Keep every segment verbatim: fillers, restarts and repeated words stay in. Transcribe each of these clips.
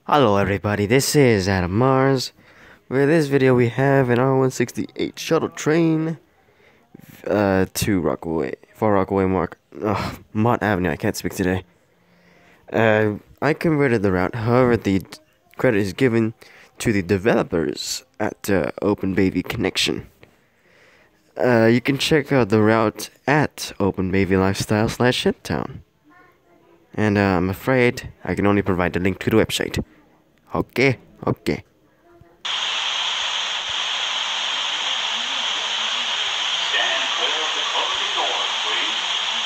Hello everybody, this is Adam Mars. For this video we have an R one sixty-eight shuttle train uh, to Rockaway, for Rockaway-Mott uh, Mott Avenue, I can't speak today. Uh, I converted the route, however the credit is given to the developers at uh, Open Baby Connection. Uh, you can check out the route at Open Baby Lifestyle slash Shiptown. And uh, I'm afraid I can only provide the link to the website. Okay, okay. Stand clear of the closing doors, please.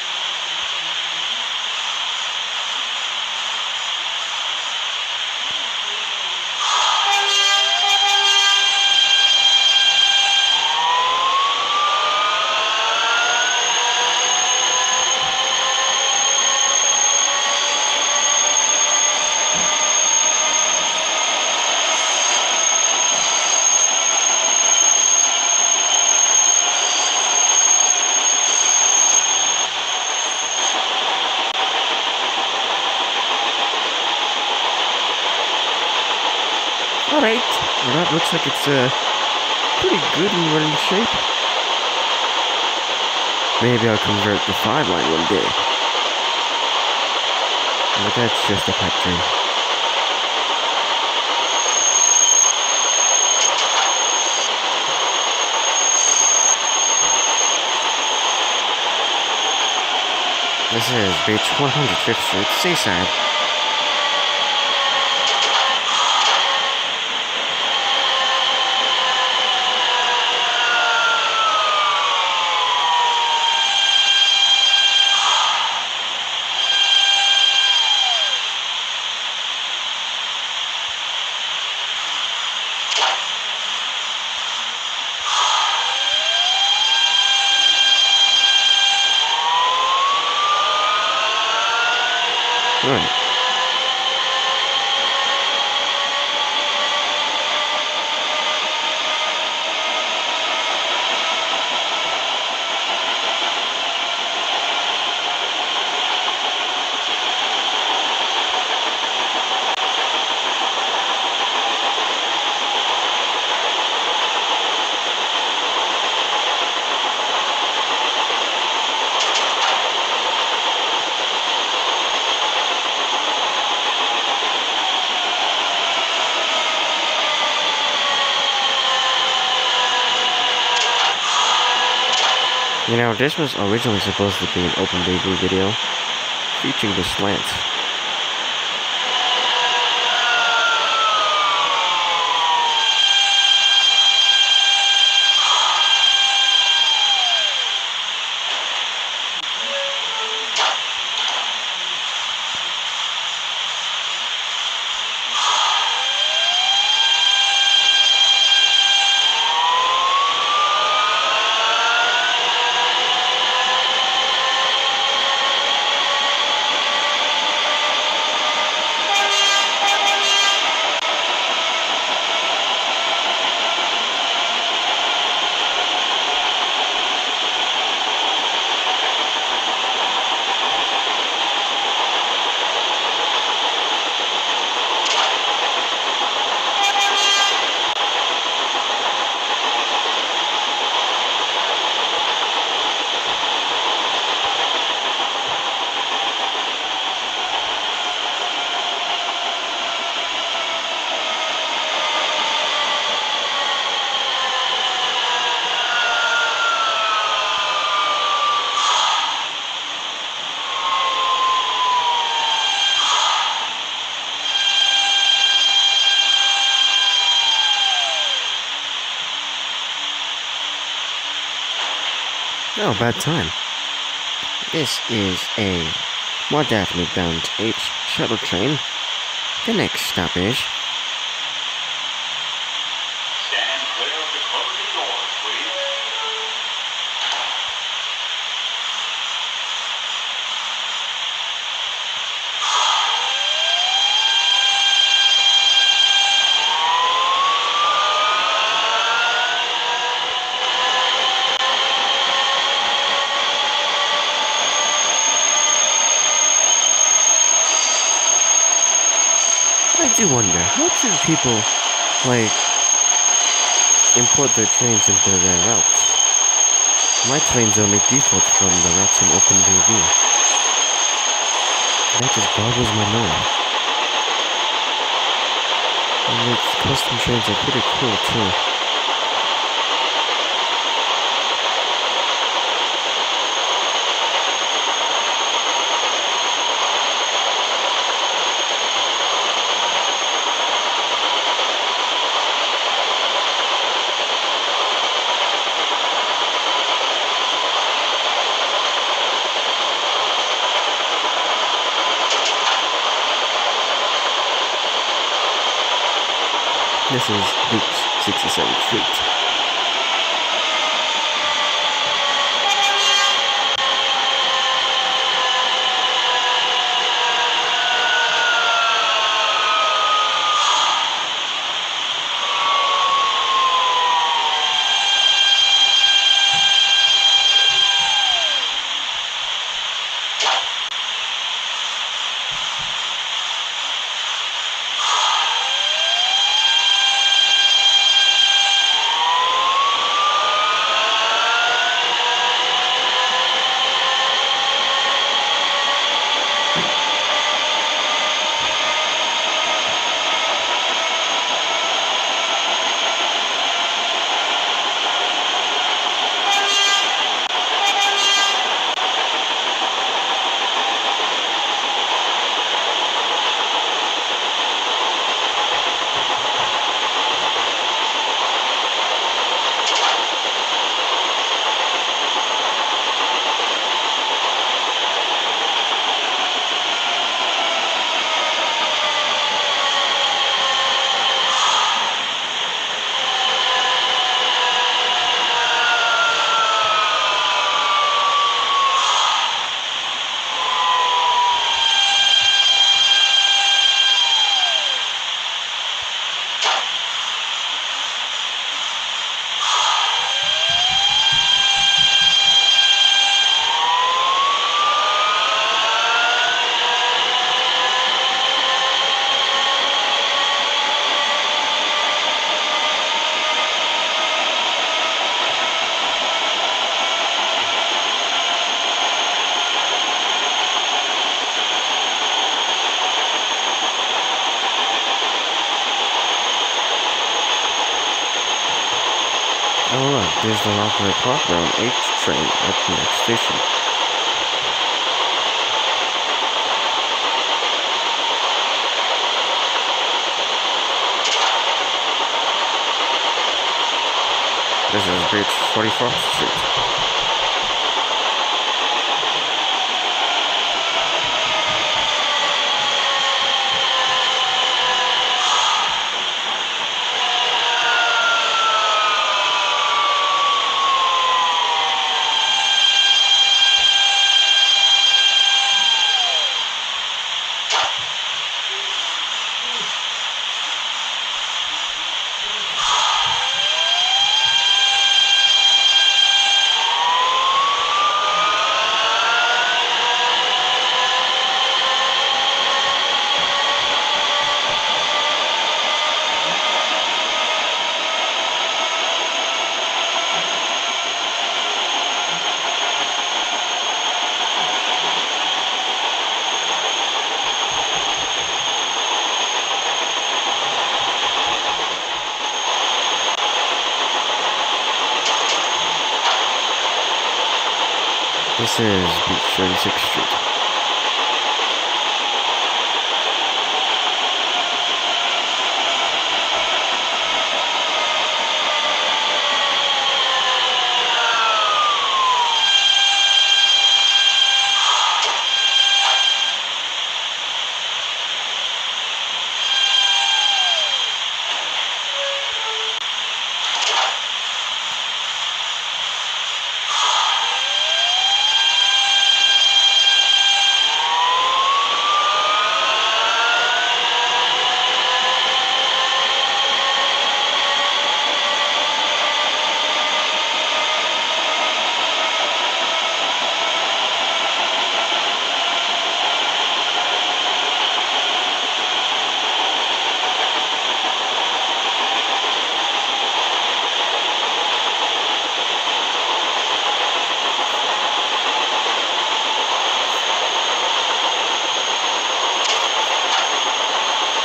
Alright, well that looks like it's uh, pretty good in running shape. Maybe I'll convert the five line one day. But that's just a pipe dream. This is Beach one hundred fifth Street, Seaside. Right. You know, this was originally supposed to be an open baby video featuring the slants. Oh, bad time. This is a Mott Avenue bound H shuttle train. The next stop is Stand clear of the closing doors, please. I do wonder, how do people, like, import their trains into their routes? My trains only default from the routes in OpenBV. That just boggles my mind. And its custom trains are pretty cool too. This is Luke's sixty-seventh Street. Oh look, there's the Rockaway Park Round H train at the next station. This is Bridge forty-fourth Street. This is Beach thirty-sixth Street.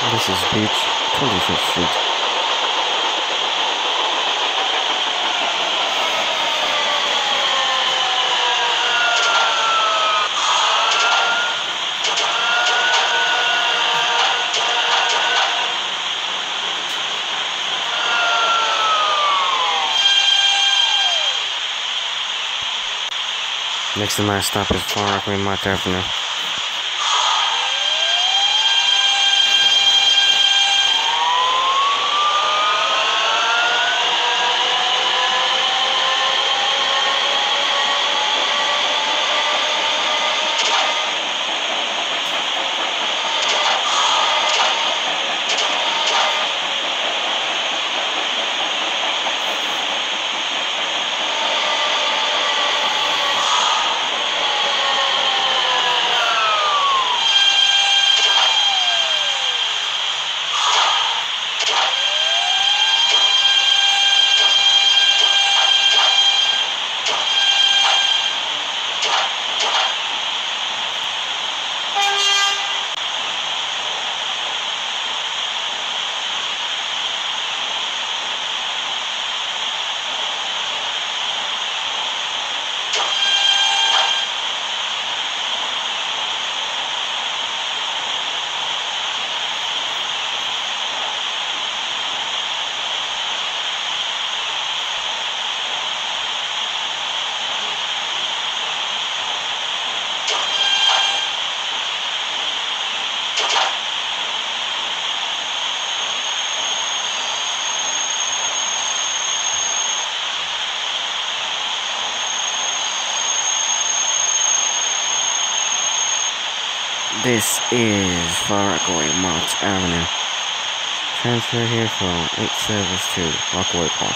This is Beach, twenty-fifth Street. Next to last stop is Rockaway-Mott Avenue. This is Rockaway-Mott Avenue. Transfer here from eight service to Rockaway Park.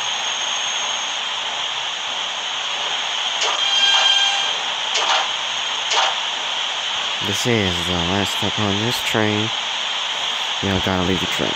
This is the last stop on this train. Y'all gotta leave the train.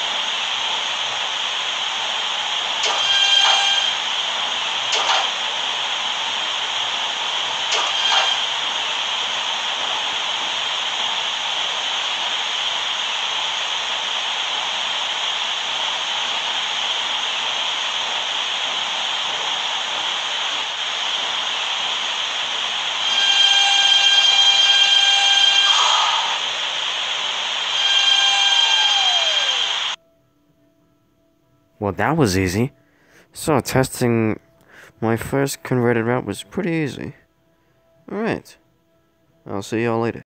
Well, that was easy. So, testing my first converted route was pretty easy. Alright. I'll see y'all later.